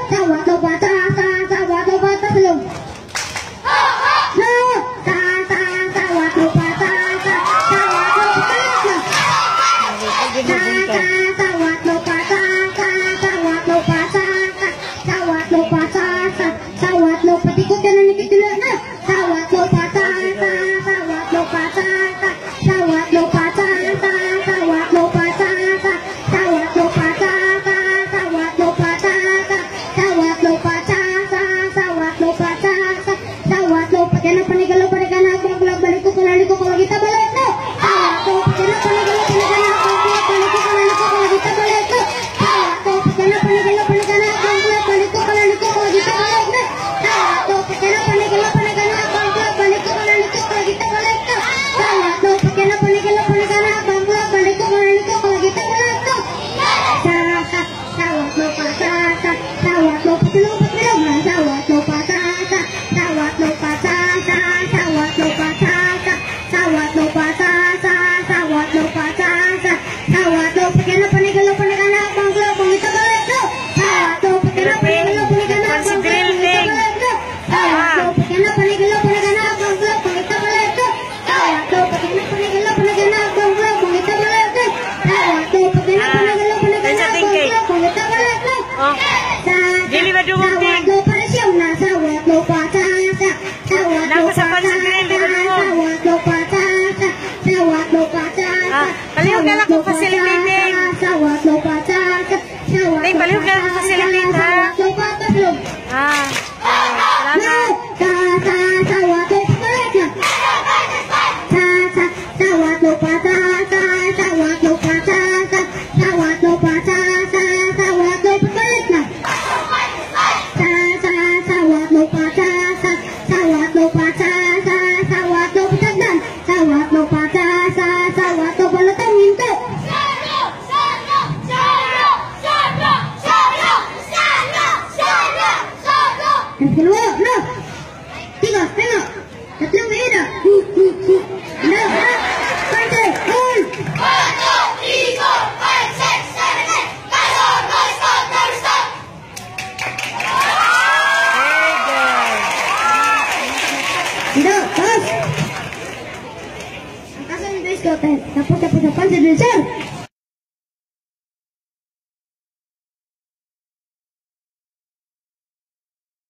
sawat lo baca sawat lo baca belum sawat lo baca sawat lo baca sawat lo baca sawat lo baca sawat lo baca sawat lo petikut jangan dikit dulu nah sawat lo baca sawat lo baca sawat lo baca sawat lo baca sawat lo baca sawat lo baca sawat lo baca sawat lo baca sawat lo pakai apa nih kalau pada kan aku balik kalau kita balik tuh sawat lo pakai apa nih kalau pada kan aku balik kalau kita balik tuh sawat lo pakai apa nih kalau pada kan aku balik kalau kita balik tuh sawat lo pakai apa nih kalau pada kan aku balik kalau kita balik tuh sawat lo pakai apa nih kalau pada kan aku balik kalau kita balik tuh sawat lo paca sawat lo belum sawat lo paca sawat lo paca sawat lo paca sawat lo paca sawat lo paca sawat lo pakai apa nih kalau pada kan abang kita balik tuh sawat lo pakai apa nih kalau pada kan abang kita balik tuh sawat lo pakai apa nih kalau pada kan abang kita balik tuh sawat lo pakai apa nih kalau pada kan abang kita balik tuh sawat lo pakai apa nih kalau pada kan abang kita balik tuh Dili ba dungog din? sawat lo pada siyam na sawat lo paca sawat lo paca sawat lo paca sawat lo paca palihog na lang kung facilitating. sawat lo paca sawat Ting, palihog na lang kung facilitate ha. sawat lo paca belum Salamat. sawat lo balik na sawat lo paca sawat lo paca sawat lo paca sawat lo balik na sawat lo paca sawat lo paca sawat lo pecahkan sawat lo paca sawat lo balatangin to yang kedua no tiga tengok tatlong beda no pantai on tidak pas angkasan guys kau tapos pantai dulu sir